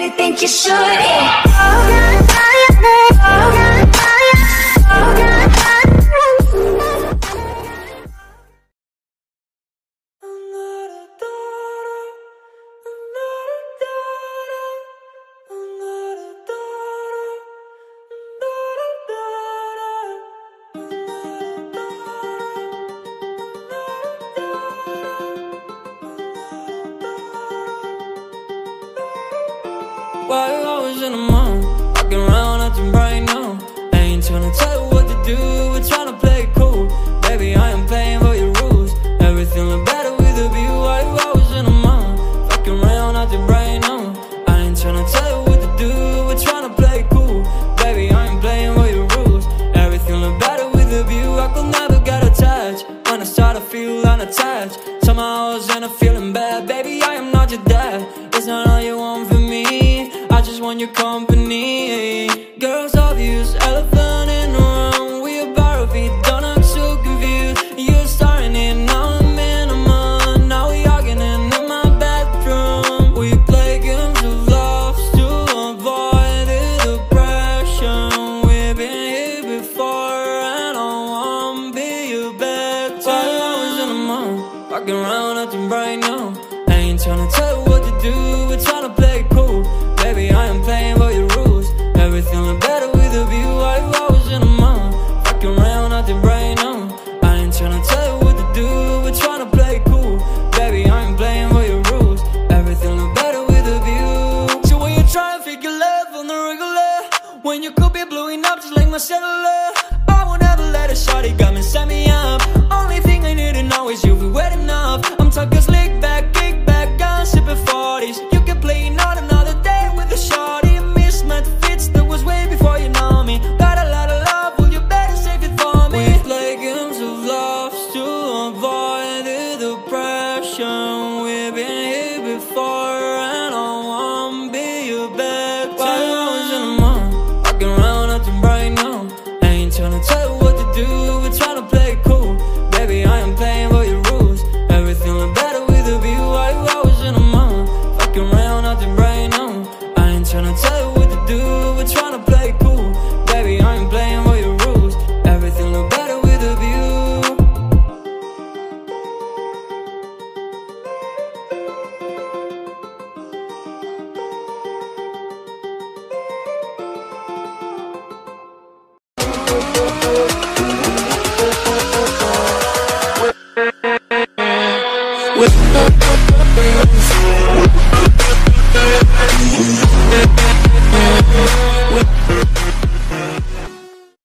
really think you should. While I was in the mall, walking around acting right now. I ain't tryna tell you what to do, we're tryna play it cool. Baby, I am playing by your rules. Everything look better with a view. While I was in the mall, walking around acting right now. I ain't tryna tell you what to do, we're tryna play it cool. Baby, I am playing by your rules. Everything look better with a view. I could never get attached. When I start to feel unattached, somehow I was in a feeling bad. Baby, I am not your dad. It's not all you want from me, I just want your company. Girls obvious, elephant in the room. We about to be done, I'm so confused. You're starting it, now I'm in a month. Now we arguing in my bedroom. We play games of love to avoid the depression. We've been here before and I won't be your bed. While I was in the mall, walking around acting right now. I ain't tryna tell you what to do, we're tryna play it cool. Baby, I am playing by your rules. Everything look better with a view. While I was in the mall, walking around acting right now. I ain't tryna tell you what to do, we're tryna play it cool. Baby, I am playing by your rules. Everything look better with a view. So when you try to figure love on the regular, when you could be blowing up just like my cellular, I won't ever let a shawty come and set me up. Only thing I need to know is you'll be wet enough. I'm talking slick back, kick back, gun sipping 40s. You can play not another day with a shawty. Mismatch fits, that was way before you know me. Got a lot of love, well you better save it for me. We play games of love to avoid the depression. We've been here before and I won't be your bed. While I was in the mall, walking around acting right now. I ain't tryna tell you what to do, we're tryna play it cool. Baby, I am playing by your rules. Everything look better with a view. While I was in the mall, walking around acting right now. I ain't tryna tell you what to do, we're tryna play it cool. Baby, I am playing by your rules. Everything look better with a view. With